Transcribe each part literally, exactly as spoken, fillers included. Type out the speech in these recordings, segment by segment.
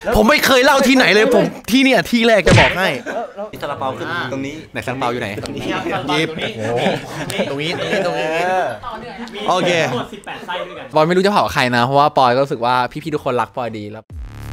ผมไม่เคยเล่าที่ไหนเลยผมที่เนี่ยที่แรกจะบอกให้มีซาลาเปาขึ้นตรงนี้ไหนซาลาเปาอยู่ไหนตรงนี้ยิบตรงนี้ตรงนี้ตรงนี้โอเคหมดสิบแปดไส้ด้วยกันปอยไม่รู้จะเผาใครนะเพราะว่าปอยก็รู้สึกว่าพี่ๆทุกคนรักปอยดีแล้ว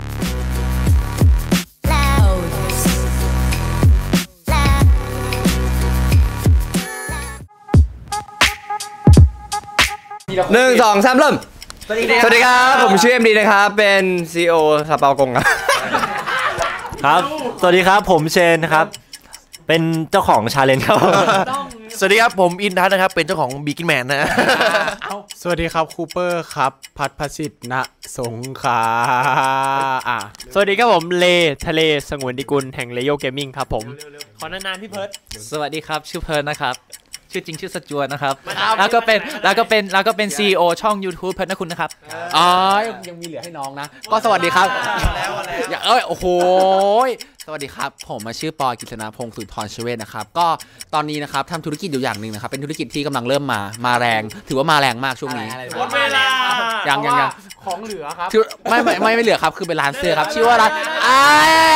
หนึ่งสองสามเริ่มสวัสดีครับผมชื่อเอ็มดีนะครับเป็นซีอีโอซาเปากงครับครับสวัสดีครับผมเชนนะครับเป็นเจ้าของชาเลนจ์ครับสวัสดีครับผมอินทัศน์นะครับเป็นเจ้าของบิ๊กแมนนะสวัสดีครับคูเปอร์ครับพัฒประสิทธิ์ณสงขลาอ่ะสวัสดีครับผมเลทะเลสงวนดิกุลแห่งเลโยเกมมิ่งครับผมขอนานๆพี่เพิร์ดสวัสดีครับชื่อเพิร์ดนะครับชื่อจริงชื่อสจวตนะครับแล้วก็เป็นแล้วก็เป็นแล้วก็เป็น ซี อี โอ ช่อง YouTube เพิร์ดนะคุณนะครับอ๋อยังมีเหลือให้น้องนะก็สวัสดีครับอย่าเอ้ยโอ้โหสวัสดีครับผมมาชื่อปอยกิษณพงศ์สุนทรชเวชนะครับก็ตอนนี้นะครับทำธุรกิจอยู่อย่างหนึ่งนะครับเป็นธุรกิจที่กำลังเริ่มมามาแรงถือว่ามาแรงมากช่วงนี้หมดเวลายังยังยังของเหลือครับไม่ไม่ไม่ไม่เหลือครับคือเป็นร้านเสื้อครับชื่อว่าร้านอ่า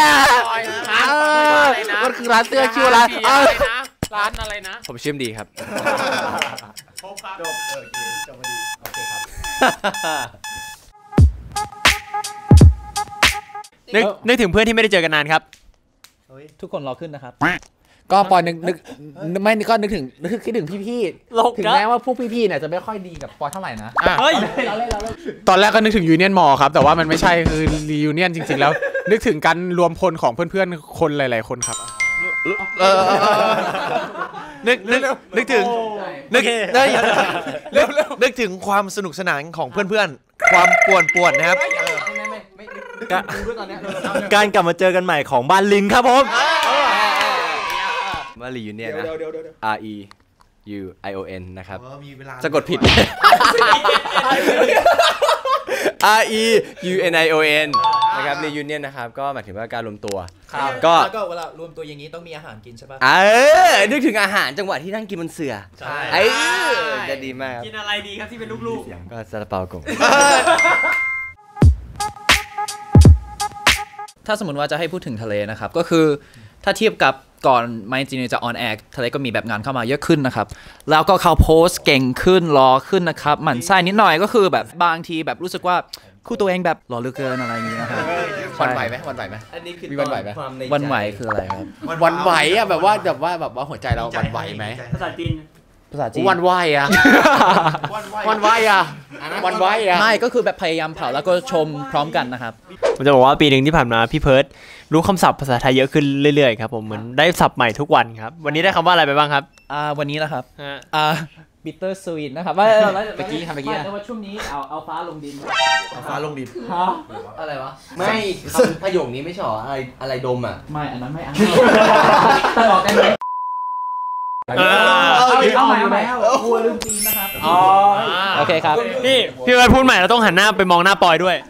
มันคือร้านเสื้อชื่อว่าร้านร้านอะไรนะผมชื่อดีครับครบครับจบเออจบพอดีโอเคครับนึกนึกถึงเพื่อนที่ไม่ได้เจอกันนานครับทุกคนรอขึ้นนะครับก็ปอยนึกนึกไม่ก็นึกถึงนึกคิดถึงพี่ๆถึงแม้ว่าพวกพี่ๆเนี่ยจะไม่ค่อยดีกับปอยเท่าไหร่นะเฮ้ยตอนแรกก็นึกถึงยูเนียนมอครับแต่ว่ามันไม่ใช่คือรียูเนียนจริงๆแล้วนึกถึงการรวมพลของเพื่อนๆคนหลายๆคนครับนึกนึกนึกถึงนึกได้นึกนึกถึงความสนุกสนานของเพื่อนๆความป่วนป่วนนะครับการกลับมาเจอกันใหม่ของบ้านลิงครับผมบ้านลิงยูเนียนนะ R E U I O N นะครับสะกดผิด R E U N I O N นะครับรียูเนียนนะครับก็หมายถึงว่าการรวมตัวก็ก็เวลารวมตัวอย่างนี้ต้องมีอาหารกินใช่ป่ะเออนึกถึงอาหารจังหวะที่นั่งกินบนเสื่อใช่ไอ้จะดีมากกินอะไรดีครับที่เป็นลูกๆก็ซาลาเปากงถ้าสมมติว่าจะให้พูดถึงทะเลนะครับก็คือถ้าเทียบกับก่อนไมจีเนจะออนแอร์ทะเลก็มีแบบงานเข้ามาเยอะขึ้นนะครับแล้วก็เขาโพสต์เก่งขึ้นรอขึ้นนะครับหมั่นไส้นิดหน่อยก็คือแบบบางทีแบบรู้สึกว่าคู่ตัวเองแบบรอเหลือเกินอะไรอย่างนี้นะครับวันไหวไหมวันไหวไหมอันนี้คือมีวันไหวไหมวันไหวคืออะไรครับวันไหวอะแบบว่าแบบว่าแบบว่าหัวใจเราวันไหวไหมภาษาจีนภาษาจีนวันไหวอะวันไหวอะวันไหวอะไม่ก็คือแบบพยายามเผาแล้วก็ชมพร้อมกันนะครับผมจะบอกว่าปีหนึ่งที่ผ่านมาพี่เพิร์ดรู้คำศัพท์ภาษาไทยเยอะขึ้นเรื่อยๆครับผมเหมือนได้ศัพท์ใหม่ทุกวันครับวันนี้ได้คำว่าอะไรไปบ้างครับอ่าวันนี้นะครับอ่าบิตเตอร์สวีทนะครับว่าเมื่อกี้ทำเมื่อกี้แต่ว่าช่วงนี้เอาเอาฟ้าลงดินเอาฟ้าลงดินอะไรวะไม่ประโยคนี้ไม่ใช่หรออะไรอะไรดมอ่ะไม่อันนั้นไม่อันนั้นตลอดได้ไหมเอาอีกเอาใหม่เอาใหม่กลัวลืมจีนนะครับอ๋อโอเคครับพี่พี่เพิร์ดพูดใหม่เราต้องหันหน้าไปมองหน้าปอยด้วย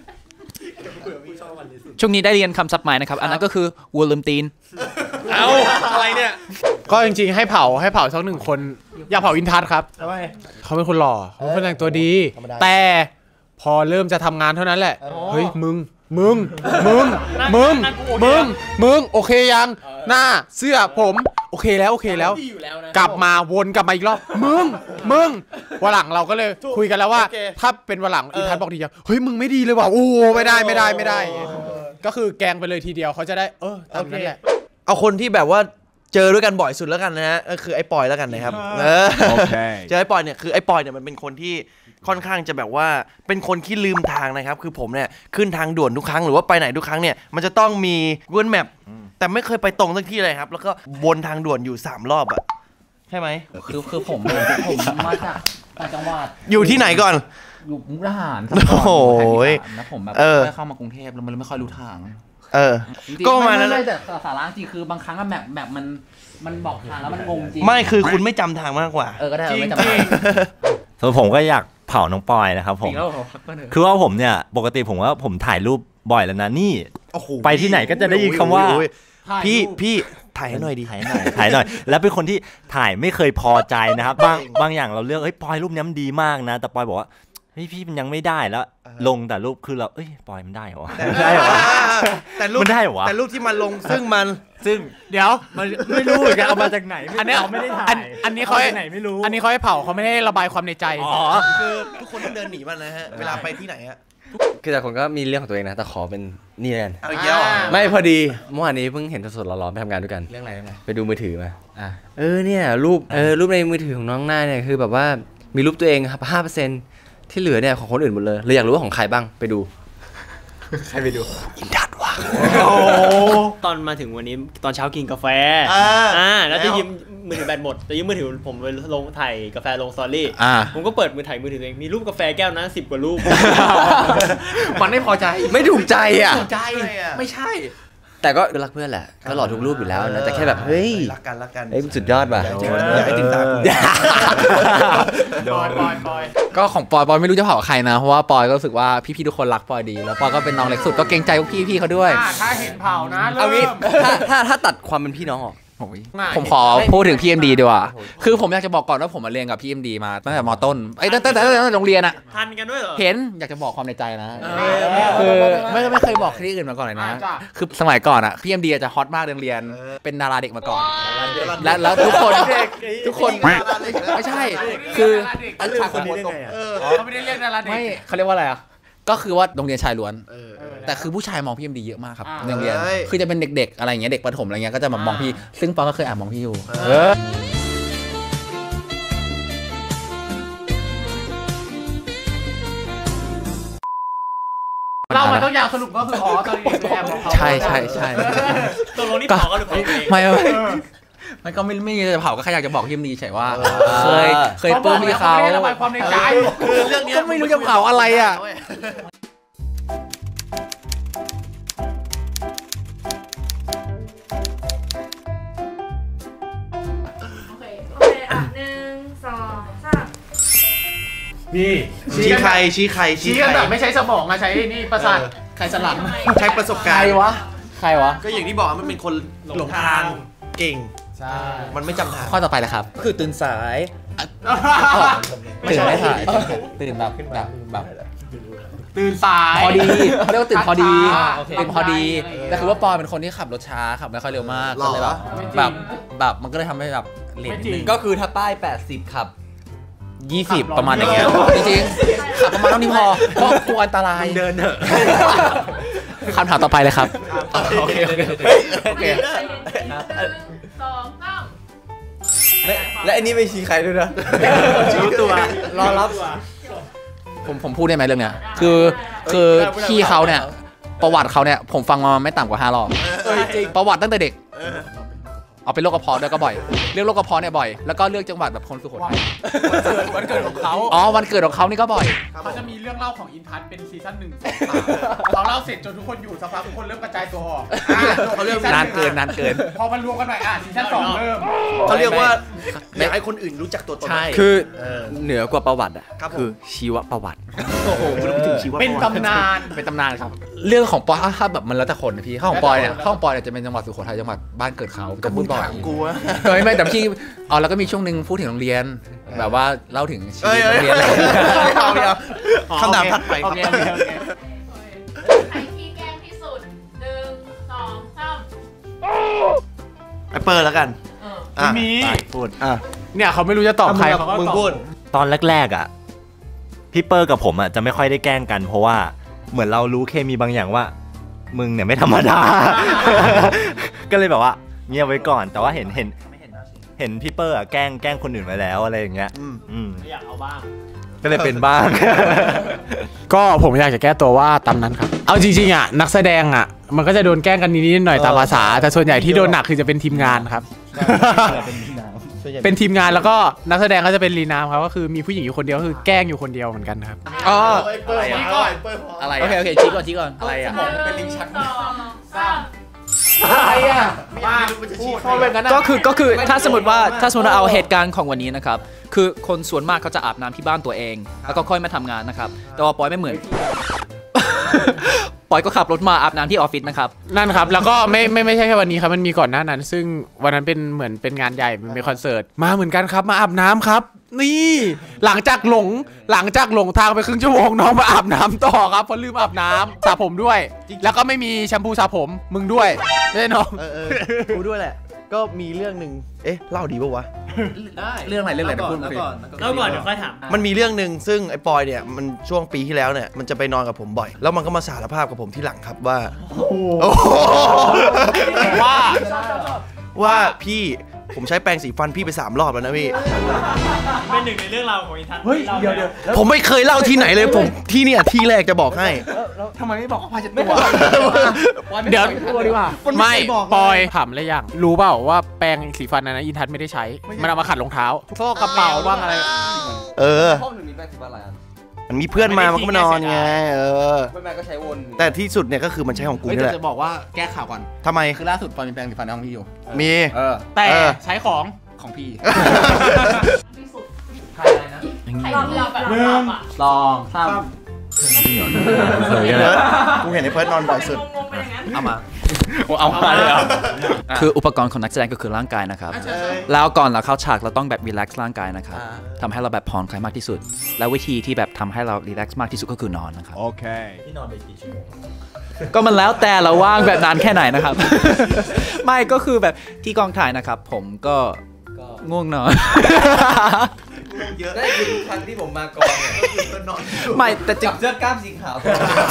ช่วงนี้ได้เรียนคำศัพท์ใหม่นะครับอันนั้นก็คือวัวลืมตีนเอาอะไรเนี่ยก็จริงๆให้เผาให้เผาสักหนึ่งคนอยากเผาอินทัศน์ครับเขาเป็นคนหล่อเขาเป็นแต่งตัวดีแต่พอเริ่มจะทำงานเท่านั้นแหละเฮ้ยมึงมึงมึงมึงมึงมึงโอเคยังหน้าเสื้อผมโอเคแล้วโอเคแล้วกลับมาวนกลับมาอีกรอบมึงมึงวันหลังเราก็เลยคุยกันแล้วว่าถ้าเป็นวันหลังอินทัศน์บอกดีจังเฮ้ยมึงไม่ดีเลยว่ะโอ้ไม่ได้ไม่ได้ไม่ได้ก็คือแกงไปเลยทีเดียวเขาจะได้เออตามนั้นแหละเอาคนที่แบบว่าเจอด้วยกันบ่อยสุดแล้วกันนะฮะก็คือไอ้ปอยแล้วกันนะครับเจอไอ้ปอยเนี่ยคือไอ้ปอยเนี่ยมันเป็นคนที่ค่อนข้างจะแบบว่าเป็นคนที่ลืมทางนะครับคือผมเนี่ยขึ้นทางด่วนทุกครั้งหรือว่าไปไหนทุกครั้งเนี่ยมันจะต้องมี Google Map แต่ไม่เคยไปตรงสักที่เลยครับแล้วก็วนทางด่วนอยู่สามรอบอะใช่ไหมคือคือผมผมมาจากต่างจังหวัดอยู่ที่ไหนก่อนอยู่มุกดาหารโอ้โหนะผมแบบไม่เข้ามากรุงเทพแล้วมันไม่ค่อยรู้ทางเออก็มาแล้วแต่สาระจริงคือบางครั้งอะแบบแบบมันมันบอกทางแล้วมันงงจริงไม่คือคุณไม่จำทางมากกว่าเออก็ได้ไม่จำส่วนผมก็อยากเผาน้องปอยนะครับผมคือว่าผมเนี่ยปกติผมว่าผมถ่ายรูปบ่อยแล้วนะนี่ไปที่ไหนก็จะได้ยินคำว่าพี่พี่ถ่ายให้หน่อยดีถ่ายหน่อยถ่ายหน่อยแล้วเป็นคนที่ถ่ายไม่เคยพอใจนะครับบางบางอย่างเราเลือกเฮ้ยปอยรูปนี้มันดีมากนะแต่ปอยบอกว่าเฮ้ยพี่มันยังไม่ได้แล้วลงแต่รูปคือเราเอ้ยปอยมันได้เหรอได้เหรอแต่รูปมันได้เหรอวะแต่รูปที่มันลงซึ่งมันซึ่งเดี๋ยวมันไม่รู้เหมือนกันเอามาจากไหนอันเนี้ยเราไม่ได้ถ่ายอันอันนี้เขาอให้จกไหนไม่รู้อันนี้เขาให้เผาเขาไม่ได้ระบายความในใจอ๋อคือทุกคนต้องเดินหนีมันนะฮะเวลาไปที่ไหนฮะคือแต่คนก็มีเรื่องของตัวเองนะแต่ขอเป็นนี่แล้วกันเอาอีกแล้วเหรอไม่พอดีเมื่อวานนี้เพิ่งเห็นสดๆร้อนๆไปทำงานด้วยกันเรื่องอะไรเรื่องอะไรไปดูมือถือมาอ่ะเออเนี่ยรูปเออรูปในมือถือของน้องหน้าเนี่ยคือแบบว่ามีรูปตัวเองครับห้าเปอร์เซ็นต์ที่เหลือเนี่ยของคนอื่นหมดเลยเลยอยากรู้ว่าของใครบ้างไปดูใครไปดูอินทัศน์ว่ะตอนมาถึงวันนี้ตอนเช้ากินกาแฟอ่าอ่าแล้วจะยืมมือถือแบตหมดจะยืมมือถือผมไปลงถ่ายกาแฟลงสตอรี่อ่าผมก็เปิดมือถ่ายมือถือตัวเองมีรูปกาแฟแก้วนั้นสิบกว่ารูปมันไม่พอใจไม่ถูกใจอ่ะถูกใจไม่ใช่แต่ก็รักเพื่อนแหละก็หล่อทุกรูปอยู่แล้วนะแต่แค่แบบเฮ้ยรักกันรักกันเอ้ยสุดยอดว่ะจริงๆอยากให้ติดตามปอยปอยปอยก็ของปอยปอยไม่รู้จะเผาใครนะเพราะว่าปอยก็รู้สึกว่าพี่ๆทุกคนรักปอยดีแล้วปอยก็เป็นน้องเล็กสุดก็เกรงใจพวกพี่ๆเขาด้วยอ่าถ้าเห็นเผานะเอางี้เริ่มถ้าถ้าถ้าตัดความเป็นพี่น้องออกโอ้ยง่ายผมขอพูดถึงพี่เอ็มดีดีกว่าคือผมอยากจะบอกก่อนว่าผมมาเรียนกับพี่เอ็มดีมาตั้งแต่มต้นไอ้ยตั้งแต่ตั้งแต่ตั้งแต่โรงเรียนอะทันกันด้วยเหรอเห็นอยากจะบอกความในใจนะคือไม่ไม่เคยบอกที่อื่นมาก่อนเลยนะ คือสมัยก่อนอะพี่เอ็มดีจะฮอตมากในโรงเรียนเป็นดาราเด็กมาก่อน และแล้วทุกคนทุกคนไม่ใช่คืออันนี้คนนี้ได้ไงอ่ะเขาไม่ได้เรียกดาราเด็กไม่เขาเรียกว่าอะไรอะก็คือว่าโรงเรียนชายล้วนแต่คือผู้ชายมองพี่เอ็มดีเยอะมากครับอ่าในโรงเรียนคือจะเป็นเด็กๆอะไรอย่างเงี้ยเด็กประถมอะไรเงี้ยก็จะมามองพี่ซึ่งปอก็เคยแอบมองพี่อยู่เออเรามันต้องยาวสรุปก็คืออ๋อตอนนี้แอบบอกเขาใช่ใช่ใช่ตกลงนี่เผากันหรือเผาเองไม่ไม่มันก็ไม่ไม่มีจะเผาก็แค่อยากจะบอกพี่เอ็มดีเฉยว่าเคยเคยปลื้มพี่เขาไม่ได้ระบายความในใจคือเรื่องเนี้ยก็ไม่รู้จะเผาอะไรอ่ะโอเค โอเค อ่ะหนึ่งสองสามนี่ชี้ใครชี้ใครชี้ชี้กันใครแบบไม่ใช้สมองอะใช้นี่ประสาทไขสันหลังใช้ประสบการณ์ใครวะก็อย่างที่บอกมันเป็นคนหลงทางเก่งใช่มันไม่จำทางข้อต่อไปเลยครับคือตื่นสายตื่นไม่ถ่ายตื่นแบบแบบแบบตื่นสายพอดีเขาเรียกว่าตื่นพอดีช้าๆตื่นพอดีโอเคแต่คือว่าปอยเป็นคนที่ขับรถช้าขับไม่ค่อยเร็วมากก็เลยแบบแบบแบบมันก็เลยทำให้แบบเลนนิดนึงก็คือถ้าป้ายแปดสิบขับยี่สิบประมาณอย่างเงี้ยจริงๆขับประมาณเท่านี้พอเพราะกลัวอันตรายเดินเถอะคำถามต่อไปเลยครับโอเคโอเคโอเคหนึ่งสองสามและอันนี้ไม่ชี้ใครด้วยนะชี้ตัวรอรับผมผมพูดได้ไหมเรื่องเนี้ยคือคือพี่เขาเนี่ยประวัติเขาเนี่ยผมฟังมาไม่ต่ำกว่าห้ารอบประวัติตั้งแต่เด็กเอาเป็นโรคกระเพาะด้วยก็บ่อยเรื่องโรคกระเพาะเนี่ยบ่อยแล้วก็เลือกจังหวัดแบบคนสุโขทัยวันเกิดของเขาอ๋อวันเกิดของเขานี่ก็บ่อยเขาจะมีเรื่องเล่าของอินทัศน์เป็นซีซั่นหนึ่งสองสามเราเล่าเสร็จจนทุกคนอยู่สักพักทุกคนเริ่มกระจายตัวออกเขาเรียกนานเกินนานเกินพอมันรวมกันหน่อยอ่ะซีซั่นสองเริ่มเขาเรียกว่าอยากให้คนอื่นรู้จักตัวตนใช่คือเออเหนือกว่าประวัติอ่ะครับผมคือชีวประวัติโอ้โหคุณพูดถึงชีวประวัติเป็นตำนานเป็นตำนานครับ เรื่องของปอยถ้าแบบมันแล้วแต่คนนะพี่ข้าของปอยเนี่ยแล้วแต่คนข้าของปอยเนี่ยจะเป็นจังหวัดสุโขทัยจังหวัดบ้านเกิดเขาจะพูดบ่อยถามกูวะเฮ้ยไม่แต่พี่เอาแล้วก็มีช่วงหนึ่งพูดถึงโรงเรียน แบบว่าเล่าถึงชีเอ้วิยตเอ้โรยงเรียนอะไรอย่างเงี้ยเอาไม่เอาคำถามถัดไปครับโอเคโอเคโอเคใครขี้แกล้งที่สุดหนึ่งสองสามไอเปิดแล้วกันเอออ่ะมีไปพูดอ่ะเนี่ยเขาไม่รู้จะตอบใครเขาก็มึงตอบพูดตอนแรกๆอ่ะพี่เปอร์กับผมอ่ะจะไม่ค่อยได้แกล้งกัน เพราะว่าเหมือนเรารู้เคมีบางอย่างว่า มึงเนี่ยไม่ธรรมดา ก็เลยแบบว่าเงียบไว้ก่อน แต่ว่าเห็นเห็นเห็นพี่เปอร์อ่ะแกล้งแกล้งคนอื่นไว้แล้วอะไรอย่างเงี้ยอืมอืมอยากเอาบ้างก็เลยเป็นบ้างก็ผมอยากจะแก้ตัวว่าตามนั้นครับ เอาจริงๆอ่ะนักแสดงอ่ะมันก็จะโดนแกล้งกันนิดๆหน่อยๆตามภาษา แต่ส่วนใหญ่ที่โดนหนักคือจะเป็นทีมงานครับ เป็นทีมงานแล้วก็นักแสดงก็จะเป็นรีนามครับก็คือมีผู้หญิงอยู่คนเดียวก็คือแกล้งอยู่คนเดียวเหมือนกันครับอ๋ออะไรอ่ะอะไรโอเคโอเคชี้ก่อนชี้ก่อนอะไรอ่ะหนึ่งสองสามอะไรอ่ะไม่รู้มันจะชี้ใครก็คือก็คือถ้าสมมติว่าถ้าสมมติว่าเอาเหตุการณ์ของวันนี้นะครับคือคนส่วนมากเขาจะอาบน้ำที่บ้านตัวเอง แล้วก็ค่อยมาทำงานนะครับแต่ว่าปอยไม่เหมือน ปอยก็ขับรถมาอาบน้ำที่ออฟฟิศนะครับนั่นครับแล้วก็ไม่ไม่ไม่ใช่แค่วันนี้ครับมันมีก่อนหน้านั้น ซึ่งวันนั้นเป็นเหมือนเป็นงานใหญ่มันเป็นคอนเสิร์ตมาเหมือนกันครับมาอาบน้ำครับนี่หลังจากหลงหลังจากหลงทางไปครึ่งชั่วโมงน้องมาอาบน้ำต่อครับเพราะลืมอาบน้ำสระผมด้วยแล้วก็ไม่มีแชมพูสระผมมึงด้วยไม่ใช่น้องเออเออกูด้วยแหละก็มีเรื่องหนึ่งเอ๊ะเล่าดีป่าวะเรื่องอะไรเรื่องอะไรพูดก่อนแล้วก่อนเดี๋ยวค่อยถามมันมีเรื่องหนึ่งซึ่งไอ้ปอยเนี่ยมันช่วงปีที่แล้วเนี่ยมันจะไปนอนกับผมบ่อยแล้วมันก็มาสารภาพกับผมที่หลังครับว่าว่าว่าพี่ผมใช้แปรงสีฟันพี่ไปสามรอบแล้วนะพี่เป็นหนึ่งในเรื่องราวของอินทัศน์เฮ้ยเดี๋ยวเดี๋ยวผมไม่เคยเล่าที่ไหนเลยผมที่เนี่ยที่แรกจะบอกให้ทำไมไม่บอกว่าพาจะตัวเดี๋ยวตัวดีกว่าไม่ปอยถามอะไรอย่างรู้เปล่าว่าแปรงสีฟันนั้นนะอินทัศน์ไม่ได้ใช้มันเอามาขัดรองเท้าซอกกระเป๋าบ้างอะไรเออห้องหนึ่งมีแป้งสีฟันอะไรอันมันมีเพื่อนมามันก็มานอนไงเออไม่แม่ก็ใช้วนแต่ที่สุดเนี่ยก็คือมันใช้ของกูนี่แหละจะบอกว่าแก้ข่าวก่อนทำไมคือล่าสุดปอยมีแปรงสีฟันในห้องพี่อยู่มีเออแต่ใช้ของของพี่ที่สุดใครอะไรนะรอบเราแบบรอบอ่ะลองสามกูเห็นไอ้เพิร์ดนอนบ่อยสุดงงๆไปอย่างนั้นเอามาเอามาเลยเหรอคืออุปกรณ์ของนักแสดงก็คือร่างกายนะครับ แล้วก่อนเราเข้าฉากเราต้องแบบรีแลกซ์ร่างกายนะครับทำให้เราแบบผ่อนคลายมากที่สุด แล้ววิธีที่แบบทำให้เรารีแลกซ์มากที่สุดก็คือนอนนะครับโอเคที่นอนไปกี่ชั่วโมงก็มันแล้วแต่เราว่างแบบนานแค่ไหนนะครับ ไม่ก็คือแบบที่กองถ่ายนะครับ ผมก็ง่วงนอนเยอะได้คือทุกครั้งที่ผมมากองเนี่ยก็คือก็นอนไม่แต่จริงเสื้อกล้ามสีขาว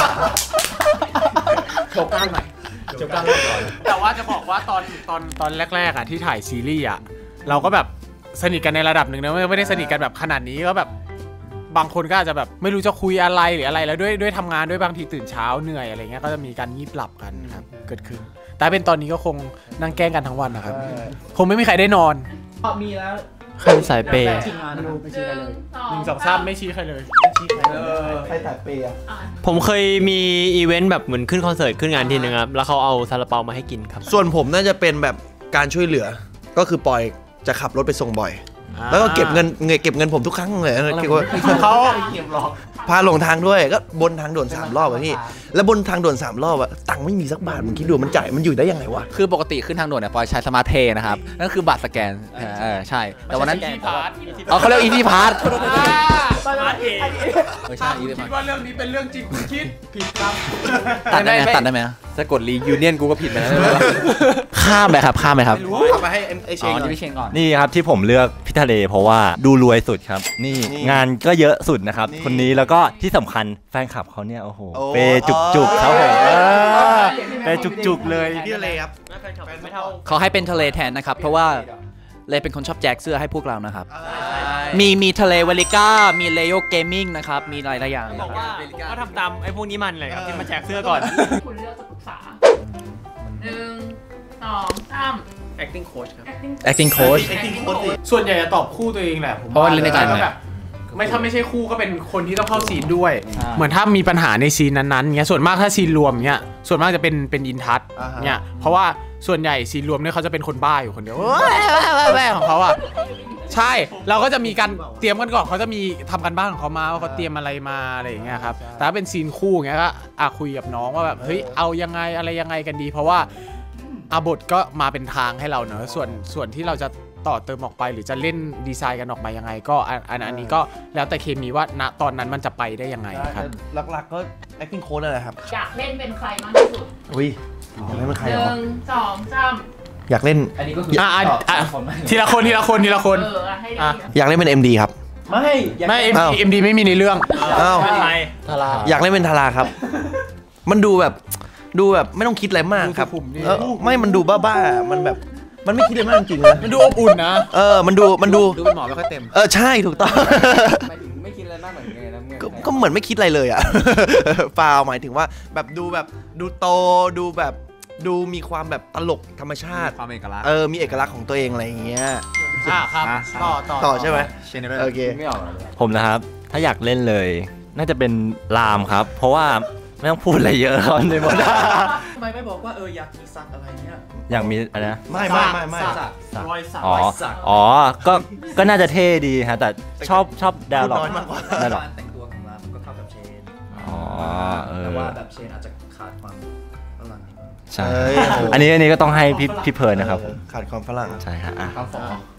โชว์กล้ามหน่อยโชว์กล้ามหน่อยแต่ว่าจะบอกว่าตอนตอนตอนแรกๆอ่ะที่ถ่ายซีรีส์อ่ะเราก็แบบสนิทกันในระดับหนึ่งนะไม่ได้สนิทกันแบบขนาดนี้ก็แบบบางคนก็อาจจะแบบไม่รู้จะคุยอะไรหรืออะไรแล้วด้วยด้วยทำงานด้วยบางทีตื่นเช้าเหนื่อยอะไรเงี้ยก็จะมีการงีบหลับกันครับเกิดขึ้นแต่เป็นตอนนี้ก็คงนั่งแกล้งกันทั้งวันนะครับคงไม่มีใครได้นอนมีแล้วใครสายเปย์ไม่ชี้ใครเลยหนึ่งสองสามไม่ชี้ใครเลยใครตัดเปย์อ่ะผมเคยมีอีเวนต์แบบเหมือนขึ้นคอนเสิร์ตขึ้นงานทีนึงครับแล้วเขาเอาซาลาเปามาให้กินครับส่วนผมน่าจะเป็นแบบการช่วยเหลือก็คือปอยจะขับรถไปส่งบ่อยแล้วก็เก็บเงินเงินเก็บเงินผมทุกครั้งเลยเขาพาหลงทางด้วยก็บนทางด่วนสามรอบอะพี่แล้วบนทางด่วนสามรอบอะตังค์ไม่มีสักบาทมึงคิดดูมันจ่ายมันอยู่ได้ยังไงวะคือปกติขึ้นทางด่วนเนี่ยปอยใช้สมาร์ทเพย์นะครับนั่นคือบัตรสแกนเออใช่แต่วันนั้นเอาเขาเรียกอีทีพาร์ทสมาร์ทเพย์ไม่ใช่คิดว่าเรื่องนี้เป็นเรื่องจริงคุณคิดผิดครับตัดได้ไหมตัดได้ไหมถ้ากดรียูเนียนกูก็ผิดไปแล้วข้ามไปครับข้ามไปครับเอาไปให้ไอเชงก่อนนี่ครับที่ผมเลือกพี่ทะเลเพราะว่าดูรวยสุดครับนี่งานก็เยอะสุดนะครับคนนี้แล้วก็ที่สำคัญแฟนคลับเขาเนี่ยโอ้โหเปจุกๆครับผมเปจุกๆเลยพี่ทะเลครับเขาให้เป็นทะเลแทนนะครับเพราะว่าเลยเป็นคนชอบแจกเสื้อให้พวกเรานะครับมีมีทะเลเวลิก้ามีเลโอเกมมิ่งนะครับมีหลายๆอย่างบอกว่าก็ทำตามไอ้พวกนี้มันเลยครับที่มาแจกเสื้อก่อนคุณเลือกจะปรึกษาหนึ่งสองสาม acting coach ครับ acting coach ส่วนใหญ่จะตอบคู่ตัวเองแหละผมเพราะว่าเล่นในการแบบไม่ถ้าไม่ใช่คู่ก็เป็นคนที่ต้องเข้าซีนด้วยเหมือนถ้ามีปัญหาในซีนนั้นๆเงี้ยส่วนมากถ้าซีนรวมเงี้ยส่วนมากจะเป็นเป็นอินทัศน์เนี่ยเพราะว่าส่วนใหญ่ซีนรวมเนี่ยเขาจะเป็นคนบ้าอยู่คนเดียวแว่ของเขาอ่ะใช่เราก็จะมีการเตรียมกันก่อนเขาจะมีทำกันบ้านของเขามาว่าเขาเตรียมอะไรมาอะไรอย่างเงี้ยครับแต่ถ้าเป็นซีนคู่เงี้ยก็อ่ะคุยกับน้องว่าแบบเฮ้ยเอายังไงอะไรยังไงกันดีเพราะว่าอาบทก็มาเป็นทางให้เราเนอะส่วนส่วนที่เราจะต่อเติมออกไปหรือจะเล่นดีไซน์กันออกมายังไงก็อันอันนี้ก็แล้วแต่เคมีว่าณตอนนั้นมันจะไปได้ยังไงครับหลักๆก็ acting coach นั่นแหละครับอยากเล่นเป็นใครมากที่สุดอุ้ยอยากเล่นเป็นใครหนึ่งสองสามอยากเล่นอันนี้ก็คือทีละคนทีละคนทีละคนอยากเล่นเป็น เอ็ม ดี ครับไม่ไม่ เอ็ม ดี ไม่มีในเรื่องอ้าวอยากเล่นเป็นทาราครับมันดูแบบดูแบบไม่ต้องคิดอะไรมากครับเออไม่มันดูบ้าๆมันแบบมันไม่คิดอะไรมากจริงๆนะมันดูอบอุ่นนะเออมันดูมันดูดูเป็นหมอไม่ค่อยเต็มเออใช่ถูกต้องไม่ถึงไม่คิดอะไรมากเหมือนไงนะก็เหมือนไม่คิดอะไรเลยอ่ะฟาวหมายถึงว่าแบบดูแบบดูโตดูแบบดูมีความแบบตลกธรรมชาติความเอกลักษณ์เออมีเอกลักษณ์ของตัวเองอะไรอย่างเงี้ยอ่าครับต่อต่อต่อใช่ไหมโอเคผมนะครับถ้าอยากเล่นเลยน่าจะเป็นรามครับเพราะว่าไม่ต้องพูดอะไรเยอะเขาในหมดทำไมไม่บอกว่าเอออยากมีสักอะไรเนี้ยอยากมีอะไรนะไม่ไม่ไม่ไม่รอยสักอ๋ออ๋อก็ก็น่าจะเท่ดีฮะแต่ชอบชอบดาวหรอกดาวหรอกแต่งตัวของรามมันก็เข้ากับเชนอ๋อเออแต่ว่าแบบเชนอาจจะขาดความฝรั่งใช่อันนี้อันนี้ก็ต้องให้พี่พี่เพิร์นนะครับผมขาดความฝรั่งใช่ฮะคำฝอค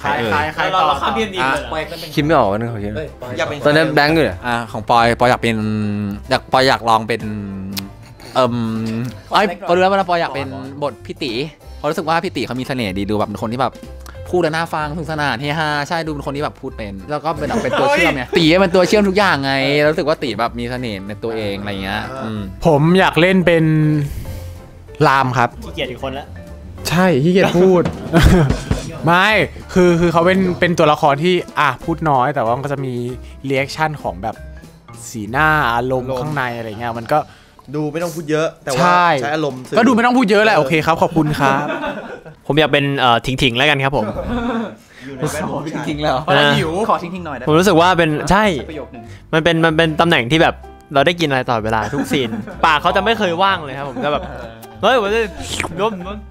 ครใครใครเราต่อเราข้ามพีเอ็มดีเลยคิดไม่ออกว่านึงของคิดอยากเป็นตอนนั้นแบงค์อยู่เนี่ยอ่าของปอยปอยอยากเป็นอยากปอยอยากลองเป็นเอิ่มไอ้ยปอยรู้แล้วว่าปอยอยากเป็นบทพี่ตีเพราะรู้สึกว่าพี่ตีเขามีเสน่ห์ดีดูแบบเป็นคนที่แบบพูดแล้วน่าฟังสนุกสนานเฮฮาใช่ดูเป็นคนที่แบบพูดเป็นแล้วก็เป็นแบบเป็นตัวเชื่อมไงตีเป็นตัวเชื่อมทุกอย่างไงแล้วรู้สึกว่าตีแบบมีเสน่ห์ในตัวเองอะไรเงี้ยอืมผมอยากเล่นเป็นรามครับขี้เกียจอีกคนละใช่ที่เกียจพูด ไม่คือคือเขาเป็นเป็นตัวละครที่อ่ะพูดน้อยแต่ว่ามันก็จะมีเรีแอคชั่นของแบบสีหน้าอารมณ์ข้างในอะไรเงี้ยมันก็ดูไม่ต้องพูดเยอะแต่ว่าใช่ใช้อารมณ์สื่ก็ดูไม่ต้องพูดเยอะแหละโอเคครับขอบคุณครับผมอยากเป็นเอ่อถิงถิงแล้วกันครับผมอยู่ในแวดวงผู้ชายทิ้งแล้วเออหิวขอทิ้งทิ้งหน่อยได้ผมรู้สึกว่าเป็นใช่ประโยคนึงมันเป็นมันเป็นตำแหน่งที่แบบเราได้กินอะไรตลอดเวลาทุกซีน ปากเขาจะไม่เคยว่างเลยครับผมจะแบบเฮ้ยผมจะร่วม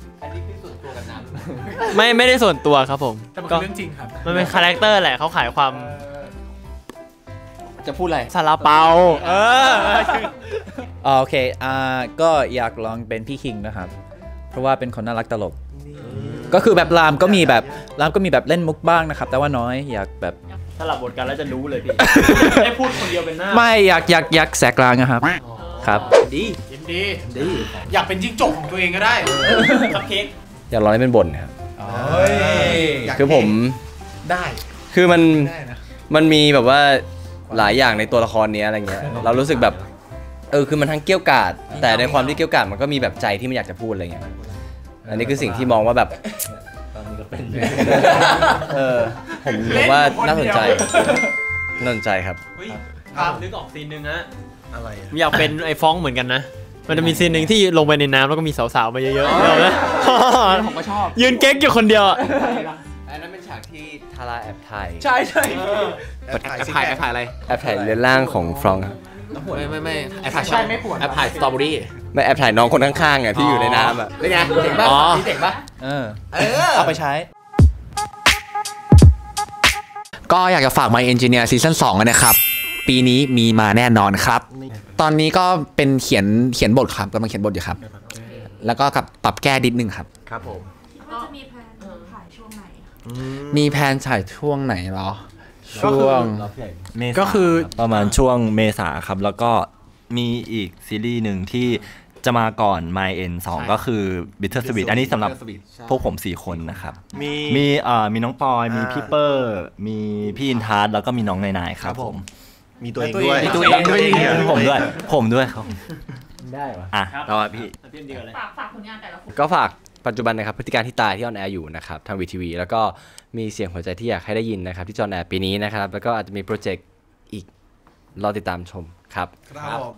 ไม่ไม่ได้ส่วนตัวครับผมแต่มันก็คือเรื่องจริงครับมันเป็นคาแรคเตอร์แหละเขาขายความจะพูดอะไรซาลาเปาเอออ่าโอเคอ่าก็อยากลองเป็นพี่คิงนะครับ เพราะว่าเป็นคนน่ารักตลก ก็คือแบบรามก็มีแบบรามก็มีแบบเล่นมุกบ้างนะครับ แต่ว่าน้อยอยากแบบสลับบทกันแล้วจะรู้เลยพี่ ได้พูดคนเดียวเป็นหน้าไม่อยากอยากอยากแสกกลางนะครับครับดียินดีดีอยากเป็นจิ้งจกของตัวเองก็ได้คัพเค้กอยากลองเล่นเป็นบทครับอยากคือผมได้คือมันได้นะมันมีแบบว่าหลายอย่างในตัวละครเนี้ยอะไรเงี้ยเรารู้สึกแบบเออคือมันทั้งเกี้ยวกาดแต่ในความที่เกี้ยวกาดมันก็มีแบบใจที่ไม่อยากจะพูดอะไรเงี้ยอันนี้คือสิ่งที่มองว่าแบบเออผมผมว่าน่าสนใจน่าสนใจครับเฮ้ยนึกออกซีนหนึ่งนะอะไรอะอยากเป็นไอ้ฟ้องเหมือนกันนะ มันจะมีซีนหนึ่งที่ลงไปในน้ำแล้วก็มีสาวๆมาเยอะๆเดี๋ยวนะผมก็ชอบยืนเก๊กอยู่คนเดียวอะอันนั้นเป็นฉากที่ทาราแอบถ่ายใช่ใช่แอบถ่ายแอบซิกถ่ายแพแอบคถ่ายอะไรแอบถ่ายเรือนร่างของฟรองก์ครับไม่ไม่ไม่แอบถ่ายใช่ไม่ปวดแอบถ่ายสตรอเบอรี่ไม่แอบถ่ายน้องคนข้างๆอ่ะที่อยู่ในน้ำอ่ะเป็นไงเจ๋งป่ะนี่เจ๋งป่ะเออเอาไปใช้ก็อยากจะฝาก My Engineer ซีซั่นสองนะครับ ปีนี้มีมาแน่นอนครับ ตอนนี้ก็เป็นเขียนเขียนบทครับกำลังเขียนบทอยู่ครับ แล้วก็กับปรับแก้นิดนึงครับครับผมว่าจะมีแพลนถ่ายช่วงไหนมีแพลนฉายช่วงไหนเหรอ ช่วงเมษาก็คือประมาณช่วงเมษาครับ แล้วก็มีอีกซีรีส์หนึ่งที่จะมาก่อน My End สองก็คือ Bitter Sweet อันนี้สำหรับพวกผมสี่คนนะครับมีมีเอ่อมีน้องปอย มีอ่าพี่เปอร์ มีพี่อินทัศน์แล้วก็มีน้องนายนายครับผมมีตัวเองด้วยมีตัวเองด้วยผมด้วย ผมด้วยครับได้ปะอ่ะแล้วอ่ะพี่พี่เดียวเลยฝากฝากผลงานแต่ละคนก็ฝากปัจจุบันนะครับพฤติการที่ตายที่ออนแอร์อยู่นะครับทางวีทีวีแล้วก็มีเสียงหัวใจที่อยากให้ได้ยินนะครับที่จออนแอร์ปีนี้นะครับแล้วก็อาจจะมีโปรเจกต์อีกรอติดตามชมครับครับผม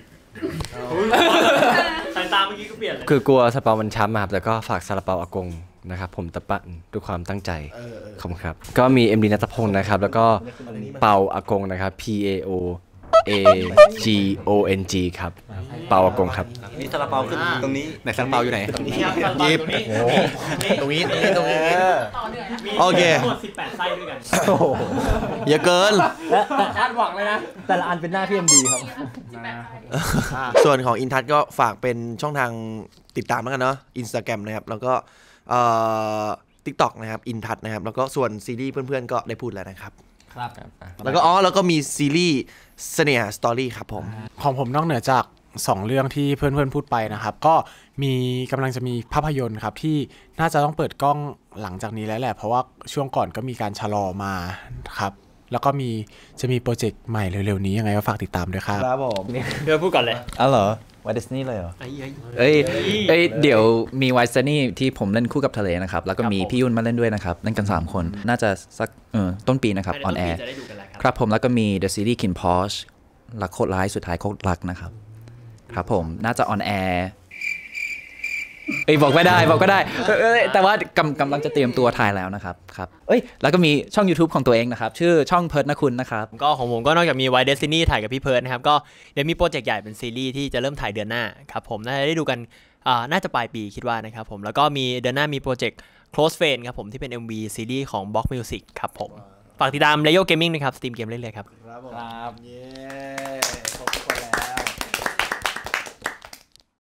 สายตาเมื่อกี้ก็เปลี่ยนเลยคือกลัวซาเปามันช้ำอะครับแล้วก็ฝากซาลาเปาอากงนะครับผมตะปะด้วยความตั้งใจขอบคุณครับก็มีเอ็มดีนัทพงศ์นะครับแล้วก็เปาอากงนะครับ P A O A G O N G ครับเปาอากงครับนี่ซาลาเปาขึ้นตรงนี้ไหนซาลาเปาอยู่ไหนยิบตรงนี้ตรงนี้ตรงนี้ต่อเหนื่อยนะมีโอเคทั้งหมดสิบแปดไส้ด้วยกันอย่าเกินคาดหวังเลยนะแต่ละอันเป็นหน้าพี่เอ็มดีครับสิบแปดไทยส่วนของอินทัศน์ก็ฝากเป็นช่องทางติดตามแล้วกันเนาะอินสตาแกรมนะครับ แล้วก็เอ่อทิกตอกนะครับอินทัศน์นะครับ แล้วก็ส่วนซีรีส์เพื่อนๆก็ได้พูดแล้วนะครับครับแล้วก็อ๋อแล้วก็มีซีรีส์เสน่หาสตอรี่ครับผมของผมนอกเหนือจากสองเรื่องที่เพื่อนๆพูดไปนะครับ ก็มีกำลังจะมีภาพยนตร์ครับที่น่าจะต้องเปิดกล้องหลังจากนี้แล้วแหละเพราะว่าช่วงก่อนก็มีการชะลอมาครับแล้วก็มีจะมีโปรเจกต์ใหม่เร็วๆนี้ยังไงก็ฝากติดตามด้วยครับครับผมเดี๋ยวพูดก่อนเลยอ๋อเหรอวายดิสนีย์เลยเหรอไอ้ไอ้เอ้ยเอ้ยเดี๋ยวมีไวซ์นี่ที่ผมเล่นคู่กับทะเลนะครับ แล้วก็มีพี่ยุ่นมาเล่นด้วยนะครับ เล่นกัน สาม คน น่าจะสักเออต้นปีนะครับออนแอร์จะได้ดูกันแล้วคครับ รับผมแล้วก็มี The Series Kin Porsche รักโคตรร้ายสุดท้ายโคตรรักนะครับ ครับผมน่าจะออนแอร์เอ้ยบอกไม่ได้บอกก็ได้เอ้ยเอ้ยแต่ว่ากำกำลังจะเตรียมตัวถ่ายแล้วนะครับครับเอ้ยแล้วก็มีช่อง YouTube ของตัวเองนะครับ ชื่อช่องเพิร์ดนะคุณนะครับก็ของผมก็นอกจากมี White Destiny ถ่ายกับพี่เพิร์ดนะครับก็เดี๋ยวมีโปรเจกต์ใหญ่เป็นซีรีส์ที่จะเริ่มถ่ายเดือนหน้าครับผมน่าจะได้ดูกันอ่าน่าจะปลายปีคิดว่านะครับผมแล้วก็มีเดือนหน้ามีโปรเจกต์ Close Friend ครับผมที่เป็น เอ็ม วี ซีรีส์ของ Box Music ครับผมฝากติดตาม Leo Gaming นะครับสตรีมเกมเรื่อยๆครับครับผมเย้